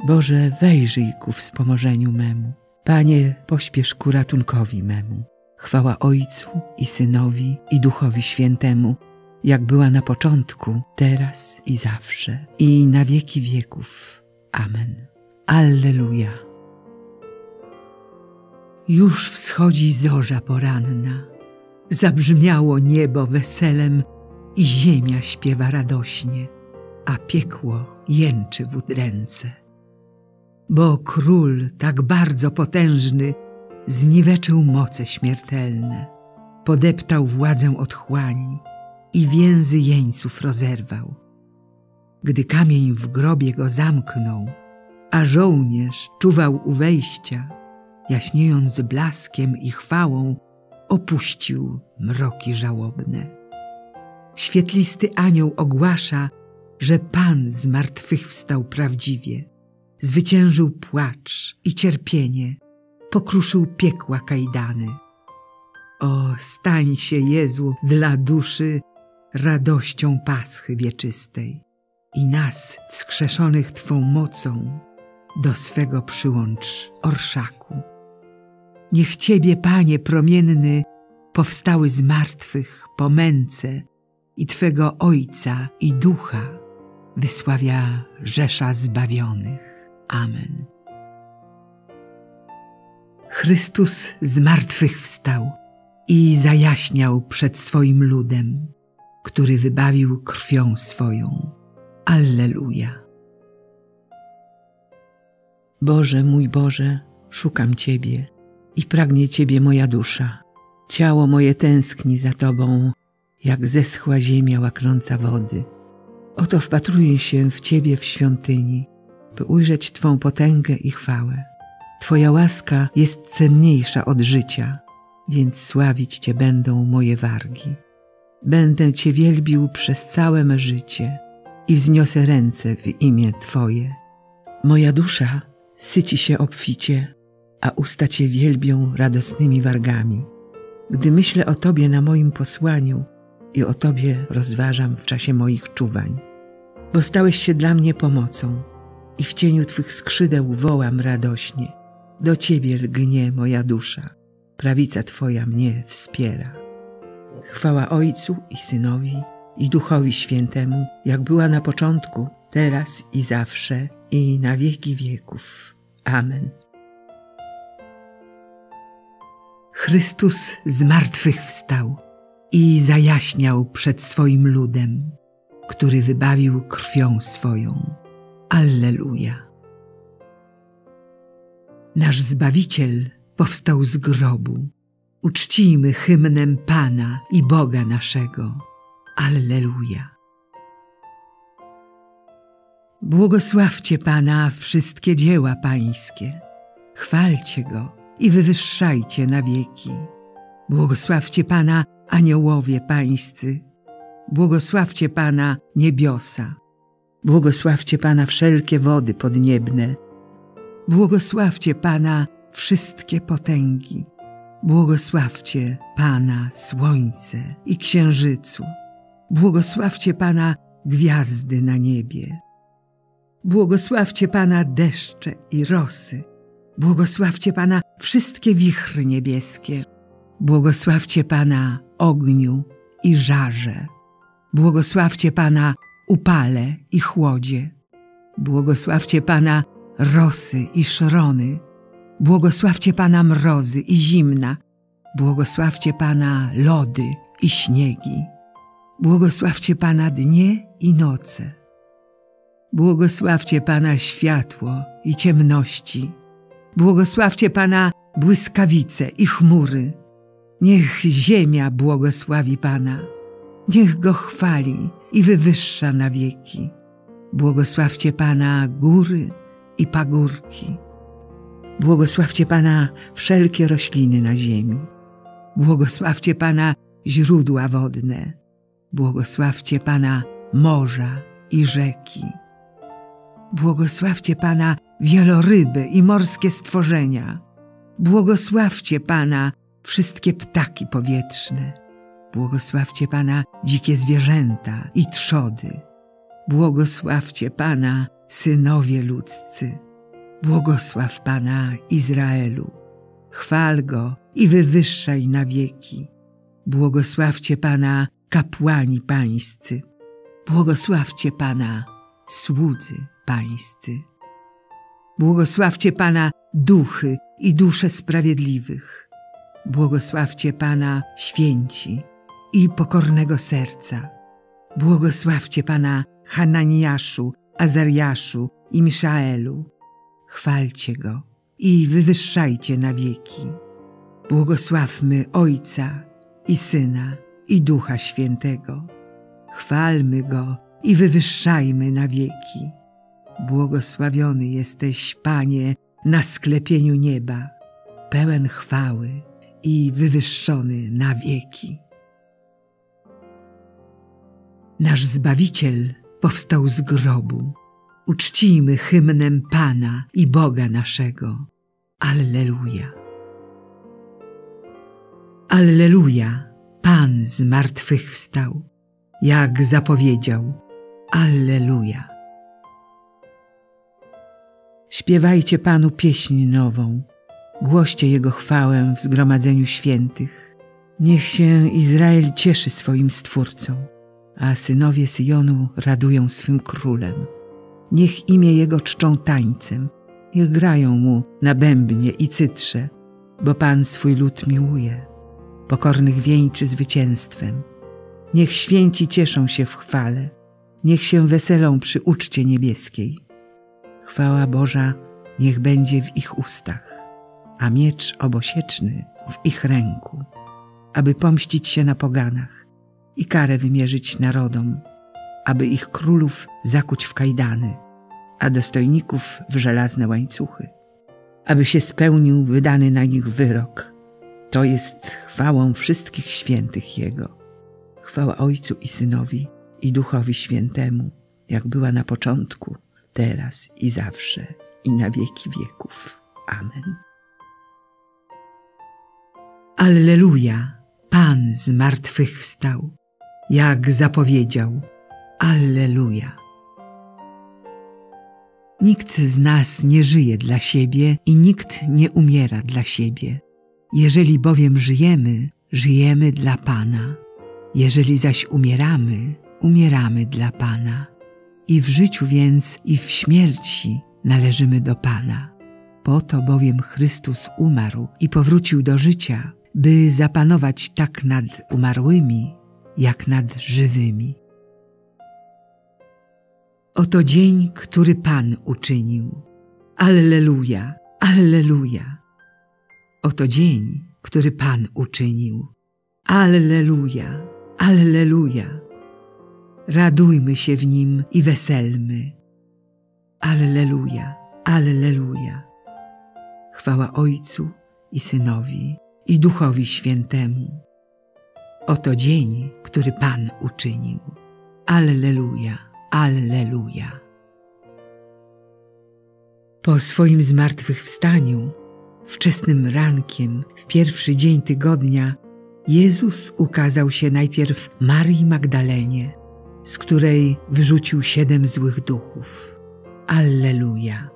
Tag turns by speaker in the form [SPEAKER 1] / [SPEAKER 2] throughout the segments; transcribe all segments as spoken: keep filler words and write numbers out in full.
[SPEAKER 1] Boże, wejrzyj ku wspomożeniu memu. Panie, pośpiesz ku ratunkowi memu. Chwała Ojcu i Synowi i Duchowi Świętemu, jak była na początku, teraz i zawsze, i na wieki wieków. Amen. Alleluja. Już wschodzi zorza poranna. Zabrzmiało niebo weselem i ziemia śpiewa radośnie, a piekło jęczy w udręce. Bo Król tak bardzo potężny zniweczył moce śmiertelne, podeptał władzę otchłani i więzy jeńców rozerwał. Gdy kamień w grobie go zamknął, a żołnierz czuwał u wejścia, jaśniejąc blaskiem i chwałą, opuścił mroki żałobne. Świetlisty anioł ogłasza, że Pan zmartwychwstał prawdziwie, zwyciężył płacz i cierpienie, pokruszył piekła kajdany. O, stań się, Jezu, dla duszy radością Paschy wieczystej i nas, wskrzeszonych Twą mocą, do swego przyłącz orszaku. Niech Ciebie, Panie promienny, powstały z martwych po męce i Twego Ojca i Ducha wysławia rzesza zbawionych. Amen. Chrystus z martwych wstał i zajaśniał przed swoim ludem, który wybawił krwią swoją. Alleluja. Boże, mój Boże, szukam Ciebie i pragnie Ciebie moja dusza. Ciało moje tęskni za Tobą, jak zeschła ziemia łaknąca wody. Oto wpatruję się w Ciebie w świątyni, by ujrzeć Twą potęgę i chwałę. Twoja łaska jest cenniejsza od życia, więc sławić Cię będą moje wargi. Będę Cię wielbił przez całe me życie i wzniosę ręce w imię Twoje. Moja dusza syci się obficie, a usta Cię wielbią radosnymi wargami. Gdy myślę o Tobie na moim posłaniu i o Tobie rozważam w czasie moich czuwań. Bo stałeś się dla mnie pomocą i w cieniu Twych skrzydeł wołam radośnie. Do Ciebie lgnie moja dusza, prawica Twoja mnie wspiera. Chwała Ojcu i Synowi i Duchowi Świętemu, jak była na początku, teraz i zawsze, i na wieki wieków. Amen. Chrystus z martwych wstał i zajaśniał przed swoim ludem, który wybawił krwią swoją. Alleluja. Nasz Zbawiciel powstał z grobu. Uczcijmy hymnem Pana i Boga naszego. Alleluja. Błogosławcie Pana wszystkie dzieła Pańskie. Chwalcie Go i wywyższajcie na wieki. Błogosławcie Pana aniołowie Pańscy. Błogosławcie Pana niebiosa. Błogosławcie Pana wszelkie wody podniebne. Błogosławcie Pana wszystkie potęgi. Błogosławcie Pana słońce i księżycu. Błogosławcie Pana gwiazdy na niebie. Błogosławcie Pana deszcze i rosy. Błogosławcie Pana wszystkie wichry niebieskie. Błogosławcie Pana ogniu i żarze. Błogosławcie Pana upale i chłodzie. Błogosławcie Pana rosy i szrony. Błogosławcie Pana mrozy i zimna. Błogosławcie Pana lody i śniegi. Błogosławcie Pana dnie i noce. Błogosławcie Pana światło i ciemności. Błogosławcie Pana błyskawice i chmury. Niech ziemia błogosławi Pana. Niech Go chwali i wywyższa na wieki. Błogosławcie Pana góry i pagórki. Błogosławcie Pana wszelkie rośliny na ziemi. Błogosławcie Pana źródła wodne. Błogosławcie Pana morza i rzeki. Błogosławcie Pana wieloryby i morskie stworzenia. Błogosławcie Pana wszystkie ptaki powietrzne. Błogosławcie Pana dzikie zwierzęta i trzody. Błogosławcie Pana synowie ludzcy. Błogosław Pana, Izraelu. Chwal Go i wywyższaj na wieki. Błogosławcie Pana, kapłani pańscy. Błogosławcie Pana, słudzy pańscy. Błogosławcie Pana, duchy i dusze sprawiedliwych. Błogosławcie Pana, święci i pokornego serca. Błogosławcie Pana, Hananiaszu, Azariaszu i Miszaelu. Chwalcie Go i wywyższajcie na wieki. Błogosławmy Ojca i Syna i Ducha Świętego. Chwalmy Go i wywyższajmy na wieki. Błogosławiony jesteś, Panie, na sklepieniu nieba, pełen chwały i wywyższony na wieki. Nasz Zbawiciel powstał z grobu. Uczcijmy hymnem Pana i Boga naszego. Alleluja. Alleluja. Pan z martwych wstał, jak zapowiedział. Alleluja. Śpiewajcie Panu pieśń nową. Głoście Jego chwałę w zgromadzeniu świętych. Niech się Izrael cieszy swoim Stwórcą, a synowie Syjonu radują swym Królem. Niech imię Jego czczą tańcem, niech grają Mu na bębnie i cytrze, bo Pan swój lud miłuje, pokornych wieńczy zwycięstwem. Niech święci cieszą się w chwale, niech się weselą przy uczcie niebieskiej. Chwała Boża niech będzie w ich ustach, a miecz obosieczny w ich ręku, aby pomścić się na poganach i karę wymierzyć narodom, aby ich królów zakuć w kajdany, a dostojników w żelazne łańcuchy, aby się spełnił wydany na nich wyrok. To jest chwałą wszystkich świętych Jego. Chwała Ojcu i Synowi i Duchowi Świętemu, jak była na początku, teraz i zawsze, i na wieki wieków. Amen. Alleluja! Pan z martwych wstał, jak zapowiedział. Alleluja! Nikt z nas nie żyje dla siebie i nikt nie umiera dla siebie. Jeżeli bowiem żyjemy, żyjemy dla Pana. Jeżeli zaś umieramy, umieramy dla Pana. I w życiu więc, i w śmierci należymy do Pana. Po to bowiem Chrystus umarł i powrócił do życia, by zapanować tak nad umarłymi, jak nad żywymi. Oto dzień, który Pan uczynił. Alleluja, alleluja. Oto dzień, który Pan uczynił. Alleluja, alleluja. Radujmy się w nim i weselmy. Alleluja, alleluja. Chwała Ojcu i Synowi i Duchowi Świętemu. Oto dzień, który Pan uczynił. Alleluja, alleluja. Po swoim zmartwychwstaniu, wczesnym rankiem, w pierwszy dzień tygodnia, Jezus ukazał się najpierw Marii Magdalenie, z której wyrzucił siedem złych duchów. Alleluja.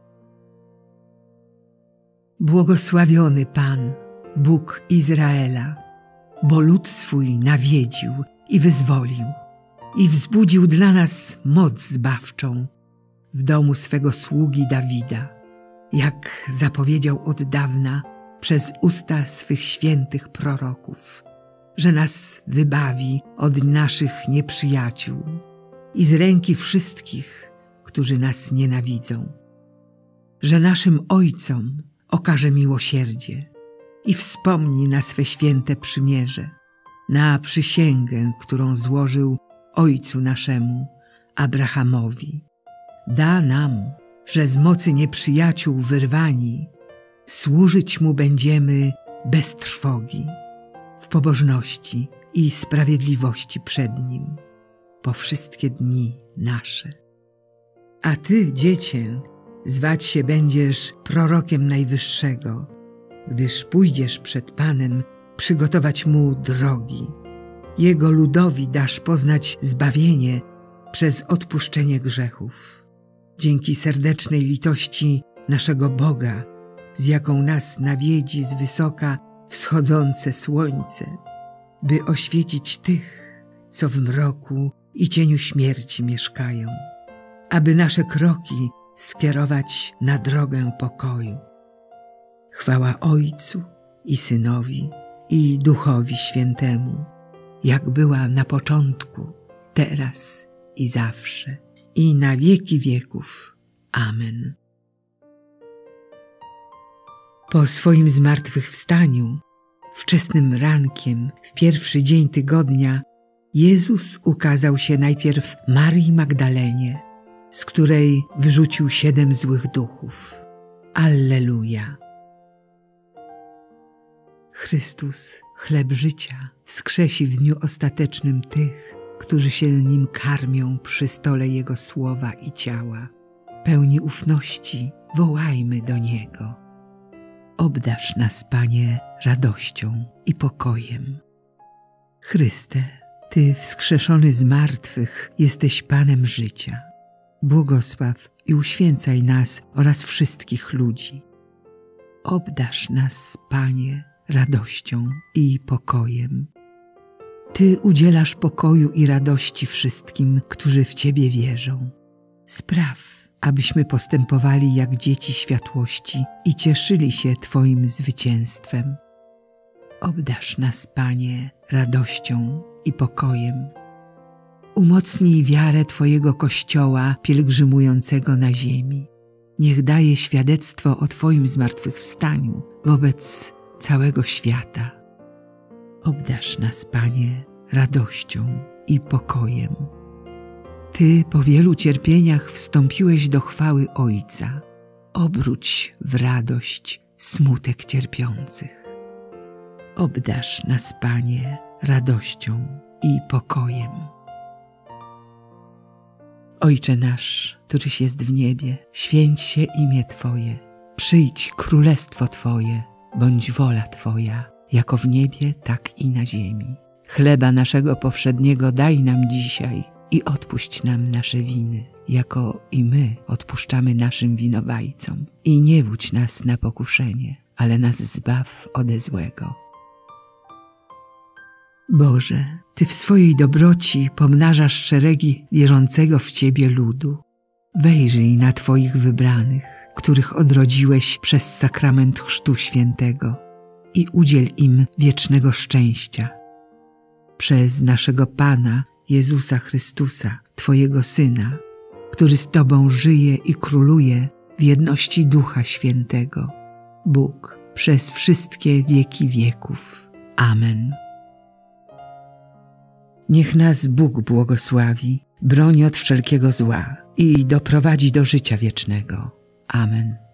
[SPEAKER 1] Błogosławiony Pan, Bóg Izraela, bo lud swój nawiedził i wyzwolił i wzbudził dla nas moc zbawczą w domu swego sługi Dawida, jak zapowiedział od dawna przez usta swych świętych proroków, że nas wybawi od naszych nieprzyjaciół i z ręki wszystkich, którzy nas nienawidzą, że naszym ojcom okaże miłosierdzie i wspomni na swe święte przymierze, na przysięgę, którą złożył ojcu naszemu, Abrahamowi. Da nam, że z mocy nieprzyjaciół wyrwani, służyć Mu będziemy bez trwogi, w pobożności i sprawiedliwości przed Nim, po wszystkie dni nasze. A Ty, Dziecię, zwać się będziesz prorokiem Najwyższego, gdyż pójdziesz przed Panem przygotować Mu drogi. Jego ludowi dasz poznać zbawienie przez odpuszczenie grzechów. Dzięki serdecznej litości naszego Boga, z jaką nas nawiedzi z wysoka wschodzące słońce, by oświecić tych, co w mroku i cieniu śmierci mieszkają, aby nasze kroki skierować na drogę pokoju. Chwała Ojcu i Synowi i Duchowi Świętemu, jak była na początku, teraz i zawsze, i na wieki wieków. Amen. Po swoim zmartwychwstaniu, wczesnym rankiem, w pierwszy dzień tygodnia, Jezus ukazał się najpierw Marii Magdalenie, z której wyrzucił siedem złych duchów. Alleluja! Chrystus, chleb życia, wskrzesi w dniu ostatecznym tych, którzy się Nim karmią przy stole Jego słowa i ciała. Pełni ufności wołajmy do Niego. Obdarz nas, Panie, radością i pokojem. Chryste, Ty, wskrzeszony z martwych, jesteś Panem życia. Błogosław i uświęcaj nas oraz wszystkich ludzi. Obdarz nas, Panie, radością i pokojem. Ty udzielasz pokoju i radości wszystkim, którzy w Ciebie wierzą. Spraw, abyśmy postępowali jak dzieci światłości i cieszyli się Twoim zwycięstwem. Obdarz nas, Panie, radością i pokojem. Umocnij wiarę Twojego Kościoła pielgrzymującego na ziemi. Niech daje świadectwo o Twoim zmartwychwstaniu wobec całego świata. Obdarz nas, Panie, radością i pokojem. Ty po wielu cierpieniach wstąpiłeś do chwały Ojca. Obróć w radość smutek cierpiących. Obdarz nas, Panie, radością i pokojem. Ojcze nasz, któryś jest w niebie, święć się imię Twoje. Przyjdź królestwo Twoje, bądź wola Twoja, jako w niebie, tak i na ziemi. Chleba naszego powszedniego daj nam dzisiaj i odpuść nam nasze winy, jako i my odpuszczamy naszym winowajcom. I nie wódź nas na pokuszenie, ale nas zbaw ode złego. Boże, Ty w swojej dobroci pomnażasz szeregi wierzącego w Ciebie ludu. Wejrzyj na Twoich wybranych, których odrodziłeś przez sakrament Chrztu Świętego i udziel im wiecznego szczęścia. Przez naszego Pana Jezusa Chrystusa, Twojego Syna, który z Tobą żyje i króluje w jedności Ducha Świętego, Bóg przez wszystkie wieki wieków. Amen. Niech nas Bóg błogosławi, broni od wszelkiego zła i doprowadzi do życia wiecznego. Amen.